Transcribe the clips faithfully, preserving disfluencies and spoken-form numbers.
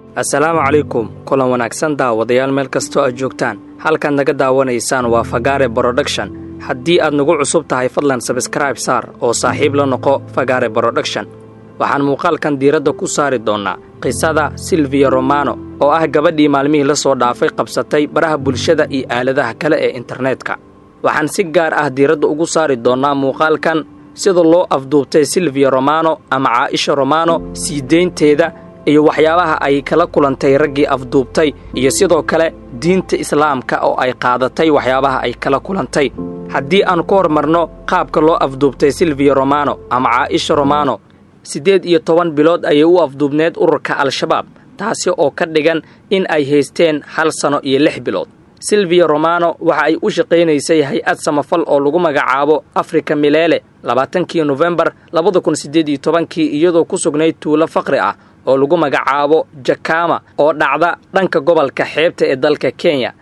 Assalaamu calaykum kulan wanaagsan daawadayaal meel kastoo aad joogtaan halkan naga daawanaysaan waa Fagaare Production haddii aad nagu cusub tahay fadlan subscribe saar oo saaxiib la noqo Fagaare Production waxaan muuqaalkan diiradda ku saari doonaa qisada Silvia Romano oo ah gabadhii maalmihii la soo dhaafay qabsatay baraha bulshada iyo aaladaha kale ee internetka waxaan si gaar ah diiradda ugu saari doonaa muuqaalkan sida loo afduubtay Silvia Romano ama Aisha Romano siideynteeda iyo waxyaabaha ay kala kulantay raggii afduubtay iyo sidoo kale diinta islaamka oo ay qaadatay waxyaabaha ay kala kulantay haddii aan ku hormarno qaabka loo afduubtay Silvia Romano ama Aisha Romano sideed iyo toban bilood ayay u afduubneed ururka Al-Shabaab taasi oo ka dhigan in ay haysteen hal sano iyo lix bilood Silvia Romano waxa ay u shaqeynaysay hay'ad samafal oo lagu magacaabo Africa Milele labaatankii November laba kun sideed iyo toban iyadoo ku sugnayd tuulo faqri ah oo lagu magacaabo Jakama oo dhacda dhanka gobolka xeebta ee dalka Kenya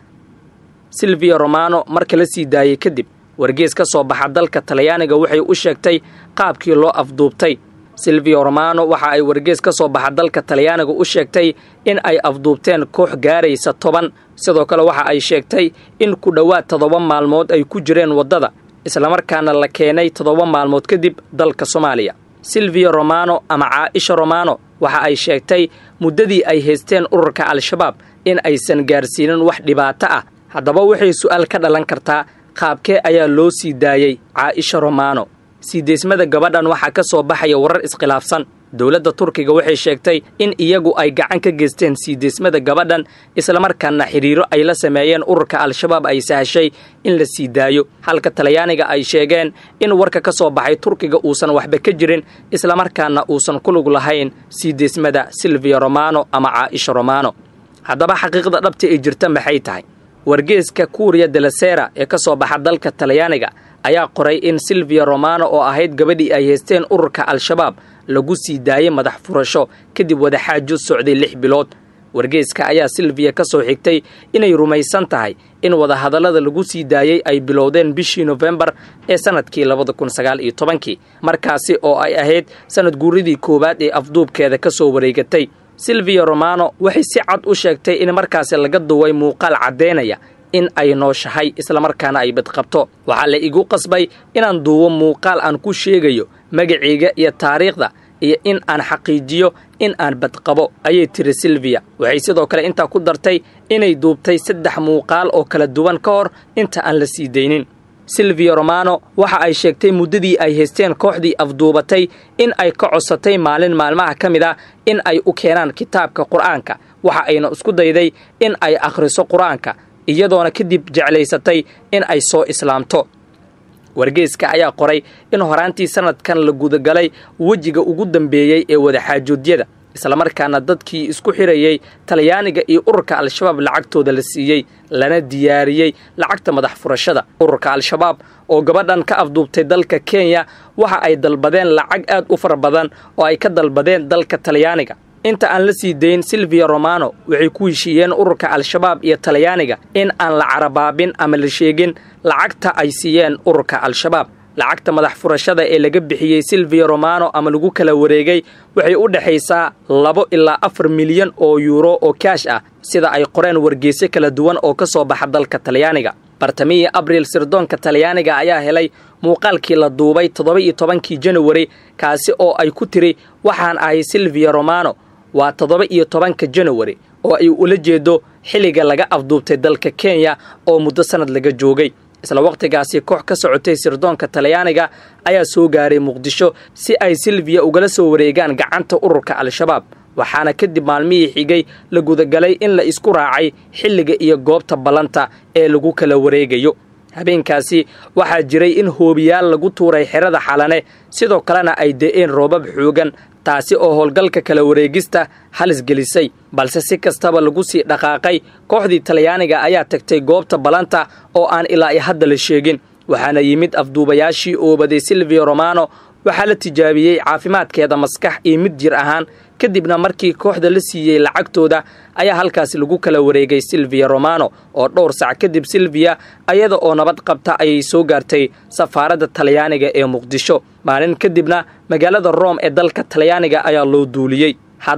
Silvia Romano marka la sii daayay kadib wargeys ka soo baxa dalka Talyaaniga waxay u sheegtay qaabkii loo afduubtay Silvia Romano waxa ay wargeys ka soo baxa dalka Talyaaniga u sheegtay in ay afduubteen koox gaaraysa toban sidoo kale waxa ay sheegtay in ku dhawaad todoba maalmood ay ku jireen wadada isla markaana la keenay todoba maalmood kadib dalka Soomaaliya Silvia Romano ama Aisha Romano waxa ay sheegtay muddadii ay haysteen ururka Al-Shabaab in aysan gaarsiinin wax dhibaato ah haddaba waxay su'aal ka dhalan kartaa qaabkee ayaa loo sii daayay Aisha Romano siideysmada gabadhan waxa ka soo baxaya warar iskhilaafsan dawladda Turkiga waxay sheegtay in iyagu ay gacan ka geysteen siideysmada gabadhan isla markaana xiriiro ay la sameeyeen ururka Al-Shabaab ay sahashay in la sii daayo halka Talyaaniga ay sheegeen in warka ka soo baxay Turkiga uusan waxba ka jirin isla markaana uusan ku lug lahayn siideysmada Silvia Romano ama Aisha Romano haddaba xaqiiqda dhabta ee jirta maxay tahay wargeeska Corriere della Sera ee ka soo baxa dalka Talyaaniga ayaa qoray in Silvia Romano oo ahayd gabadhii ay haysteen ururka Al-Shabaab lagu sii daayay madax furasho kadib wada xaajo socday lix bilood wargeeska ayaa Silvia ka soo xigtay inay rumaysan tahay in wada hadallada lagu sii daayay ay bilowdeen bishii November ee sanadkii laba kun sagaal iyo toban markaasi oo ay ahayd sanad guuridii koowaad ee afduubkeeda ka soo wareegatay Silvia Romano waxay si cad u sheegtay in markaasi laga duway muuqaal cadeynaya in ay nooshahay isla markaana ay badqabto waxa la igu qasbay inaan duubo muuqaal aan ku sheegayo magaciiga iyo taariikhda iyo in aan xaqiijiyo in aan badqabo ayay tiri Silvia waxay sidoo kale inta ku dartay inay duubtay saddex muuqaal oo kala duwan ka hor inta aan la sii deynin Silvia Romano waxa ay sheegtay muddadii ay haysteen kooxdii afduubatay in ay ka codsatay maalin maalmaha kamida in ay u keenaan kitaabka Quraanka waxa ayna isku dayday in ay akhriso Quraanka iyadoona kadib jeclaysatay in ay soo islaamto wargeeska ayaa qoray in horaantii sanadkan la gudagalay wajiga ugu dambeeyay ee wada xaajoodiyada isla markaana dadkii isku xirayay Talyaaniga iyo ururka Al-Shabaab lacagtooda la siiyay lana diyaariyay lacagta madax furashada ururka Al-Shabaab oo gabadhan ka afduubtay dalka Kenya waxa ay dalbadeen lacag aad u fara badan oo ay ka dalbadeen dalka Talyaaniga inta aan la sii deyn Silvia Romano waxay ku heshiiyeen ururka Al-Shabaab iyo Talyaaniga in aan la carabaabin ama la sheegin lacagta ay siiyeen ururka Al-Shabaab lacagta madax furashada ee laga bixiyay Silvia Romano ama lagu kala wareegay waxay u dhaxaysaa laba ilaa afar milyan oo euro oo cash ah sida ay qoreen wargeyso kala duwan oo ka soo baxa dalka Talyaaniga bartamii Abriil sirdoonka Talyaaniga ayaa helay muuqaalkii la duubay toddoba iyo tobankii January kaasi oo ay ku tiri waxaan ahay Silvia Romano waa toddoba iyo tobanka January oo ay ula jeedo xilliga laga afduubtay dalka Kenya oo muddo sanad laga joogay isla waqtigaasi koox ka socotay sirdoonka Talyaaniga ayaa soo gaaray Muqdisho si ay Silvia ugala soo wareegaan gacanta ururka Al-Shabaab waxaana kadib maalmihii xigay la gudagalay in la isku raacay xilliga iyo goobta balanta ee lagu kala wareegayo habeenkaasi waxaa jiray in hoobiyaal lagu tuuray xirada Xalane sidoo kalena ay de'een roobab xoogan taasi oo howlgalka kala wareegista halis gelisay balse si kastaba lagu sii dhaqaaqay kooxdii Talyaaniga ayaa tagtay goobta balanta oo aan ilaa ay hadda la sheegin waxaana yimid afduubayaashii oo baday Silvia Romano waxa la tijaabiyay caafimaadkeeda maskax iyo mid jir ahaan kadibna markii kooxda la siiyay lacagtooda ayaa halkaas lagu kala wareegay Silvia Romano oo dhowr saac kadib Silvia ayada oo nabad qabta ay soo gaartay safaaradda Talyaaniga ee Muqdisho maalin kadibna magaalada Rome ee dalka Talyaaniga ayaa loo duuliyay haddaba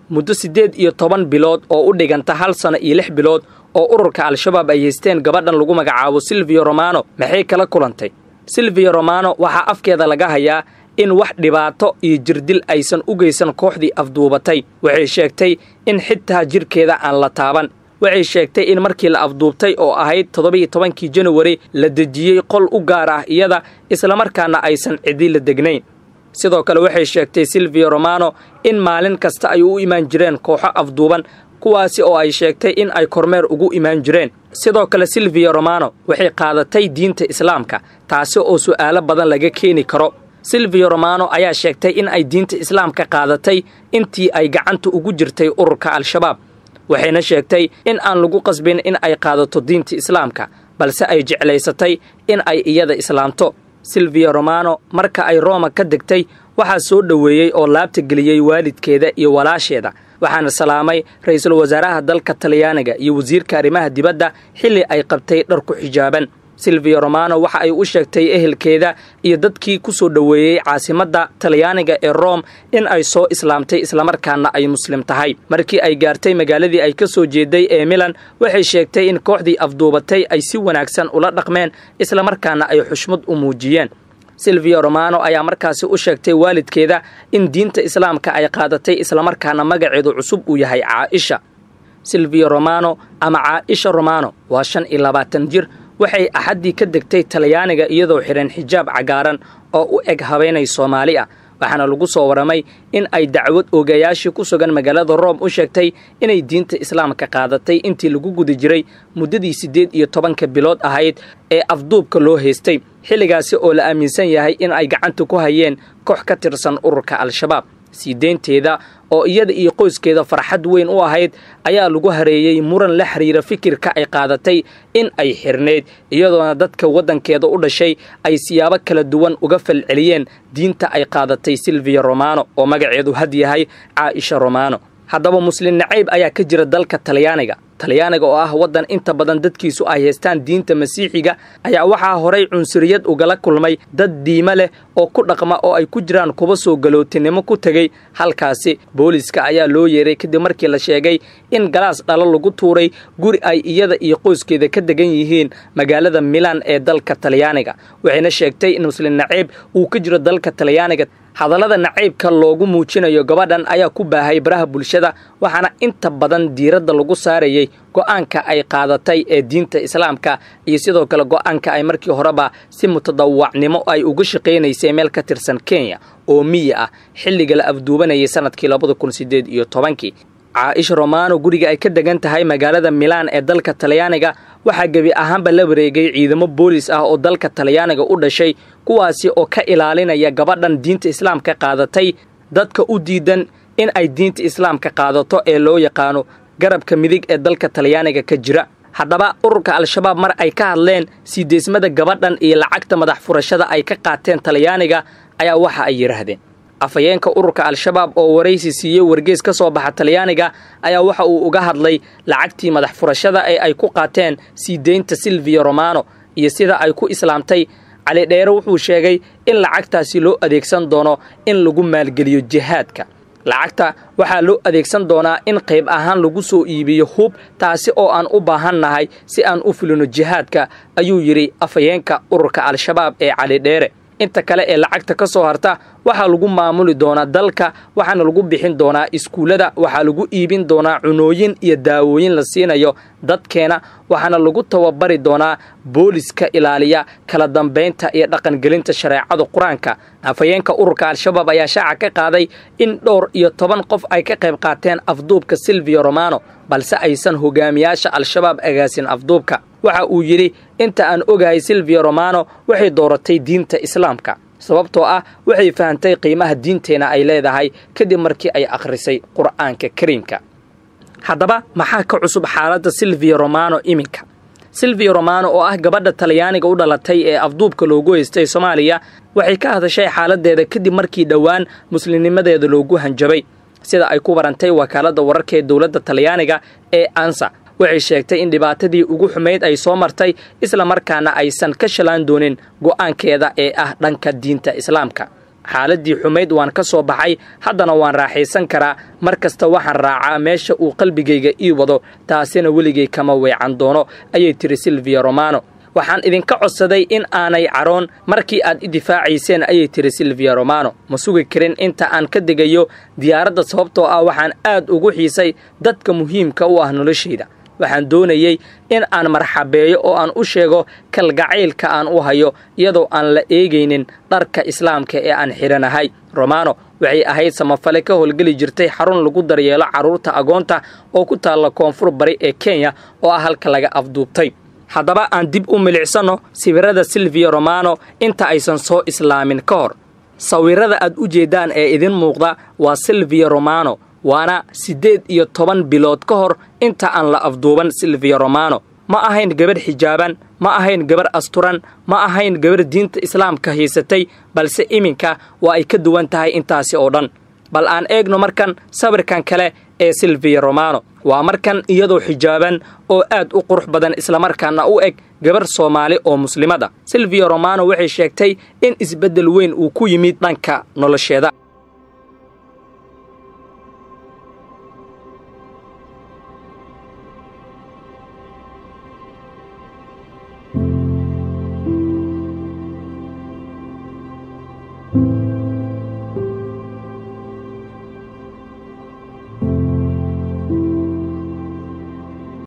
muddo siddeed iyo toban bilood oo u dhiganta hal sano iyo lix bilood oo ururka al-shabaab ay haysteen gabadhan lagu magacaabo Silvia Romano maxay kala kulantay. Silvia Romano waxaa afkeeda laga hayaa in wax dhibaato iyo jirdil aysan u geysan kooxdii afduubatay. Waxay sheegtay in xitaa jirkeeda aan la taaban. Waxay sheegtay in markii la afduubtay oo ahayd toddoba iyo tobankii January la dejiyay qol u gaar ah iyada isla markaana aysan cidi la degnayn. sidoo kale waxay sheegtay Silvia Romano in maalin kasta ay u imaan jireen kooxo afduuban kuwaasi oo ay sheegtay in ay kormeer ugu imaan jireen. sidoo kale Silvia Romano waxay qaadatay diinta Islaamka taasi oo su'aalo badan laga keeni karo. Silvia Romano ayaa sheegtay in ay diinta Islaamka qaadatay intii ay gacanta ugu jirtay ururka al-shabaab. waxayna sheegtay in aan lagu qasbin in ay qaadato diinta Islaamka balse ay jeclaysatay in ay iyada islaamto. Silvia Romano marka ay Roma ka degtay waxaa soo dhaweeyay oo laabta geliyay waalidkeeda iyo walaasheeda, waxaana salaamay ra'iisul wasaaraha dalka Talyaaniga iyo wasiirka arrimaha dibadda xilli ay qabtay dhar ku xijaaban. Silvia Romano waxa ay u sheegtay ehelkeeda iyo dadkii ku soo dhaweeyay caasimadda Talyaaniga ee Rome in ay soo islaamtay isla markaana ay muslim tahay. markii ay gaartay magaaladii ay ka soo jeeday ee Milan waxay sheegtay in kooxdii afduubatay ay si wanaagsan ula dhaqmeen isla markaana ay xushmad u muujiyeen. Silvia Romano ayaa markaasi u sheegtay waalidkeeda in diinta Islaamka ay qaadatay isla markaana magaceedu cusub uu yahay Caaisha. Silvia Romano ama Caaisha Romano waa shan iyo labaatan jir. waxay axadii ka degtay Talyaaniga iyadoo xiran xijaab cagaaran oo u eg haweenay Soomaali ah, waxaana lagu soo waramay in ay dacwad ogayaashii ku sugan magaalada Rome u sheegtay inay diinta Islaamka qaadatay intii lagu guda jiray muddadii siddeed iyo tobanka bilood ahayd ee afduubka loo haystay, xilligaasi oo la aaminsan yahay in ay gacanta ku hayeen koox ka tirsan ururka al-shabaab. siideynteeda oo iyada iyo qoyskeeda farxad weyn u ahayd ayaa lagu hareeyay muran la xiriira fikirka ay qaadatay in ay xirneed, iyadoona dadka wadankeeda u dhashay ay siyaabo kala duwan uga falceliyeen diinta ay qaadatay Silvia Romano oo magaceedu had yahay Caaisha Romano. haddaba muslim nacayb ayaa ka jira dalka Talyaaniga. Talyaaniga oo ah wadan inta badan dadkiisu ay haystaan diinta Masiixiga ayaa waxaa horay cunsuriyad ugala kulmay dad diima leh oo ku dhaqma oo ay ku jiraan kuba soo galootinimo ku tagay halkaasi. booliska ayaa loo yeeray kadib markii la sheegay in galaas dhalo lagu tuuray guri ay iyada iyo qoyskeeda ka degan yihiin magaalada Milan ee dalka Talyaaniga. waxayna sheegtay in muslim nacayb uu ka jiro dalka Talyaaniga. hadallada nacaybka loogu muujinayo gabadhan ayaa ku baahay baraha bulshada, waxaana inta badan diiradda lagu saarayay go'aanka ay qaadatay ee diinta Islaamka iyo sidoo kale go'aanka ay markii horeba si mutadawacnimo ay uga shaqeynaysay meel ka tirsan Kenya oo miyi ah xilliga la afduubanayay sanadkii laba kun siddeed iyo tobankii. Caaisha Romano guriga ay ka degan tahay magaalada Milan ee dalka Talyaaniga waxaa gabi ahaanba la wareegay ciidamo boolis ah oo dalka Talyaaniga u dhashay kuwaasi oo ka ilaalinaya gabadhan diinta Islaamka qaadatay, dadka u diidan in ay diinta Islaamka qaadato ee loo yaqaano garabka midig ee dalka Talyaaniga ka jira. haddaba ururka al-shabaab mar ay ka hadleen siideysmada gabadhan iyo lacagta madax furashada ay ka qaateen Talyaaniga ayaa waxa ay yiraahdeen. afayeenka ururka al-shabaab oo waraysi siiyay wargeys ka soo baxa Talyaaniga ayaa waxa uu uga hadlay lacagtii madax furashada ee ay ku qaateen siideynta Silvia Romano iyo sida ay ku islaamtay. Cali Dheere wuxuu sheegay in lacagtaasi loo adeegsan doono in lagu maalgeliyo jihaadka. lacagta waxaa loo adeegsan doonaa in qayb ahaan lagu soo iibiyo hub, taasi oo aan u baahannahay si aan u fulino jihaadka, ayuu yiri afayeenka ururka al-shabaab ee Cali Dheere. inta kale ee lacagta ka soo harta waxaa lagu maamuli doonaa dalka, waxaana lagu bixin doonaa iskuulada, waxaa lagu iibin doonaa cunooyin iyo daawooyin la siinayo dadkeena, waxaana lagu tababari doonaa booliska ilaaliya kala dambeynta iyo dhaqangelinta shareecada Quraanka. afayeenka ururka al-shabaab ayaa shaaca ka qaaday in dhowr iyo toban qof ay ka qayb qaateen afduubka Silvia Romano balse aysan hogaamiyaasha al-shabaab agaasin afduubka. waxa uu yiri inta aan ogahay Silvia Romano waxay dooratay diinta Islaamka sababtoo ah waxay fahantay qiimaha diinteena ay leedahay kadib markii ay akhrisay Qur'aanka Kariimka. haddaba maxaa ka cusub xaaladda Silvia Romano iminka? Silvia Romano oo ah gabadha Talyaaniga u dhalatay ee afduubka loogu haystay Soomaaliya waxay ka hadashay xaaladeeda kadib markii dhawaan muslimnimadeeda loogu hanjabay, sida ay ku warantay wakaaladda wararka ee dawladda Talyaaniga ee ANSA. waxay sheegtay in dhibaatadii ugu xumeyd ay soo martay isla markaana aysan ka shalaan doonin go'aankeeda ee ah dhanka diinta Islaamka. xaaladii xumayd waan ka soo baxay haddana waan raaxaysan karaa mar kasta waxaan raacaa meesha uu qalbigayga ii wado taasina weligay kama weecan doono ayay tiri Silvia Romano. waxaan idinka codsaday in aanay caroon markii aad i difaacayseen ayay tiri Silvia Romano. ma sugi karin inta aan ka degayo diyaaradda sababtoo ah waxaan aad ugu xiisay dadka muhiimka u ah noloshayda. waxaan doonayay in aan marxabeeyo oo aan u sheego kalgacaylka aan u hayo iyadoo aan la eegaynin dharka islaamka ee aan xiranahay. Romano waxay ahayd samafale ka howlgeli jirtay xarun lagu daryeelo carruurta agoonta oo ku taalla koonfur bari ee Kenya oo ah halka laga afduubtay. haddaba aan dib u milicsano sawirada Silvia Romano inta aysan soo islaamin ka hor. sawirada aad u jeedaan ee idin muuqda waa Silvia Romano waana siddeed iyo toban bilood ka hor inta aan la afduuban Silvia Romano. ma ahayn gabar xijaaban, ma ahayn gabar asturan, ma ahayn gabar diinta islaamka haysatay, balse iminka waa ay ka duwan tahay intaasi oo dhan. bal aan eegno markan sawirkan kale ee Silvia Romano. waa markan iyadoo xijaaban oo aad u qurux badan isla markaana u eg gabar Soomaali oo muslimada. Silvia Romano waxay sheegtay in isbedel weyn uu ku yimid dhanka nolosheeda.